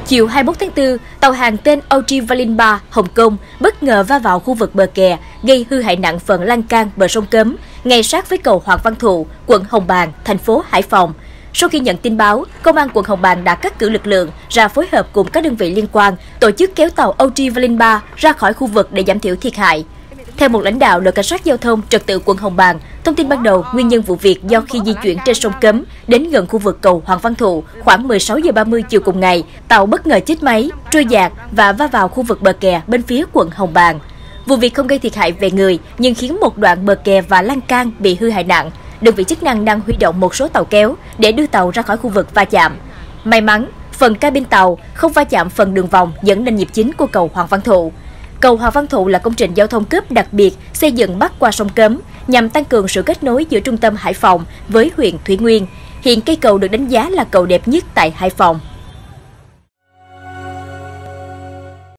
Chiều 21 tháng 4, tàu hàng tên OG Valinba, Hồng Kông bất ngờ va vào khu vực bờ kè, gây hư hại nặng phần lan can bờ sông Cấm, ngay sát với cầu Hoàng Văn Thụ, quận Hồng Bàng, thành phố Hải Phòng. Sau khi nhận tin báo, Công an quận Hồng Bàng đã cắt cử lực lượng ra phối hợp cùng các đơn vị liên quan, tổ chức kéo tàu OG Valinba ra khỏi khu vực để giảm thiểu thiệt hại. Theo một lãnh đạo đội cảnh sát giao thông trật tự quận Hồng Bàng, thông tin ban đầu nguyên nhân vụ việc do khi di chuyển trên sông Cấm đến gần khu vực cầu Hoàng Văn Thụ khoảng 16 giờ 30 chiều cùng ngày, tàu bất ngờ chết máy, trôi dạt và va vào khu vực bờ kè bên phía quận Hồng Bàng. Vụ việc không gây thiệt hại về người nhưng khiến một đoạn bờ kè và lan can bị hư hại nặng. Đơn vị chức năng đang huy động một số tàu kéo để đưa tàu ra khỏi khu vực va chạm. May mắn, phần cabin tàu không va chạm phần đường vòng dẫn lên nhịp chính của cầu Hoàng Văn Thụ. Cầu Hoàng Văn Thụ là công trình giao thông cấp đặc biệt xây dựng bắc qua sông Cấm nhằm tăng cường sự kết nối giữa trung tâm Hải Phòng với huyện Thủy Nguyên. Hiện cây cầu được đánh giá là cầu đẹp nhất tại Hải Phòng.